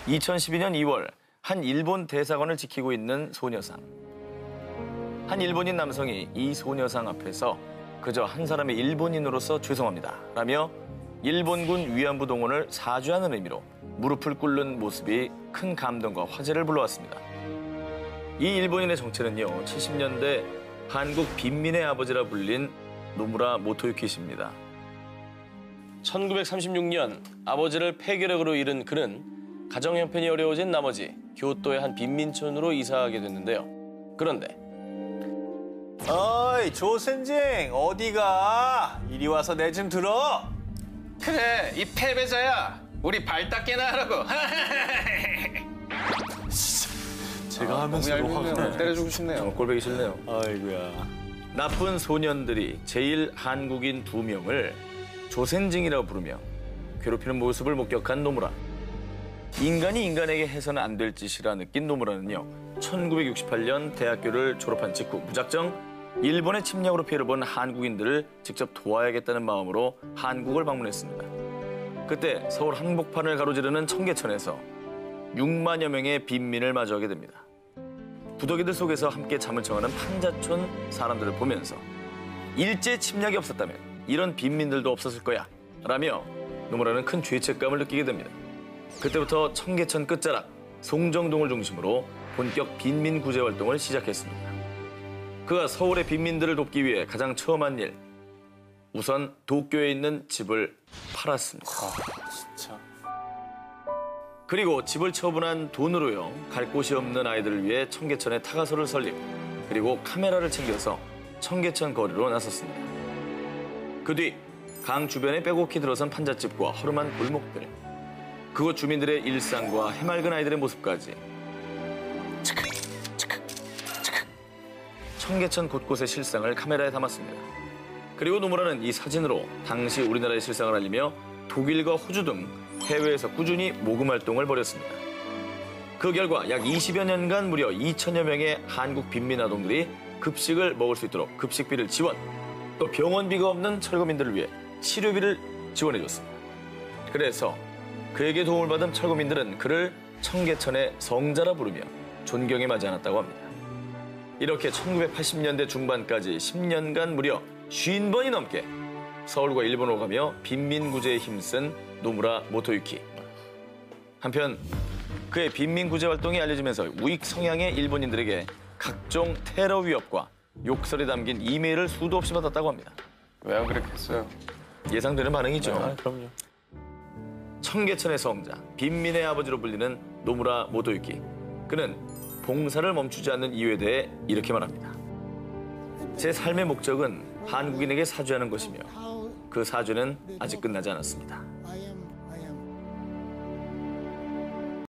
2012년 2월 한 일본 대사관을 지키고 있는 소녀상. 한 일본인 남성이 이 소녀상 앞에서 그저 한 사람의 일본인으로서 죄송합니다 라며 일본군 위안부 동원을 사죄하는 의미로 무릎을 꿇는 모습이 큰 감동과 화제를 불러왔습니다. 이 일본인의 정체는요, 70년대 한국 빈민의 아버지라 불린 노무라 모토유키 씨입니다. 1936년 아버지를 폐결핵으로 잃은 그는 가정 형편이 어려워진 나머지 교토의 한 빈민촌으로 이사하게 됐는데요. 그런데 어이, 조센징 어디가? 이리 와서 내 좀 들어. 그래, 이 패배자야. 우리 발 닦게나 하라고. 제가 하면서도 화가 나네. 때려주고 싶네요. 꼴보기 싫네요. 아이고야. 나쁜 소년들이 제일 한국인 2명을 조센징이라고 부르며 괴롭히는 모습을 목격한 노무라. 인간이 인간에게 해서는 안 될 짓이라 느낀 노무라는요, 1968년 대학교를 졸업한 직후 무작정 일본의 침략으로 피해를 본 한국인들을 직접 도와야겠다는 마음으로 한국을 방문했습니다. 그때 서울 한복판을 가로지르는 청계천에서 6만여 명의 빈민을 마주하게 됩니다. 부더기들 속에서 함께 잠을 청하는 판자촌 사람들을 보면서 일제 침략이 없었다면 이런 빈민들도 없었을 거야 라며 노무라는 큰 죄책감을 느끼게 됩니다. 그때부터 청계천 끝자락 송정동을 중심으로 본격 빈민 구제 활동을 시작했습니다. 그가 서울의 빈민들을 돕기 위해 가장 처음 한 일, 우선 도쿄에 있는 집을 팔았습니다. 진짜. 그리고 집을 처분한 돈으로요, 갈 곳이 없는 아이들을 위해 청계천에 타가소를 설립, 그리고 카메라를 챙겨서 청계천 거리로 나섰습니다. 그 뒤 강 주변에 빼곡히 들어선 판잣집과 허름한 골목들, 그곳 주민들의 일상과 해맑은 아이들의 모습까지 청계천 곳곳의 실상을 카메라에 담았습니다. 그리고 노무라는 이 사진으로 당시 우리나라의 실상을 알리며 독일과 호주 등 해외에서 꾸준히 모금 활동을 벌였습니다. 그 결과 약 20여 년간 무려 2천여 명의 한국 빈민 아동들이 급식을 먹을 수 있도록 급식비를 지원, 또 병원비가 없는 철거민들을 위해 치료비를 지원해줬습니다. 그래서 그에게 도움을 받은 철거민들은 그를 청계천의 성자라 부르며 존경에 마지 않았다고 합니다. 이렇게 1980년대 중반까지 10년간 무려 50번이 넘게 서울과 일본으로 가며 빈민 구제에 힘쓴 노무라 모토유키. 한편 그의 빈민 구제 활동이 알려지면서 우익 성향의 일본인들에게 각종 테러 위협과 욕설이 담긴 이메일을 수도 없이 받았다고 합니다. 왜 안 그랬겠어요? 예상되는 반응이죠. 아, 그럼요. 청계천의 성자, 빈민의 아버지로 불리는 노무라 모토유키. 그는 봉사를 멈추지 않는 이유에 대해 이렇게 말합니다. 제 삶의 목적은 한국인에게 사죄하는 것이며 그 사죄는 아직 끝나지 않았습니다.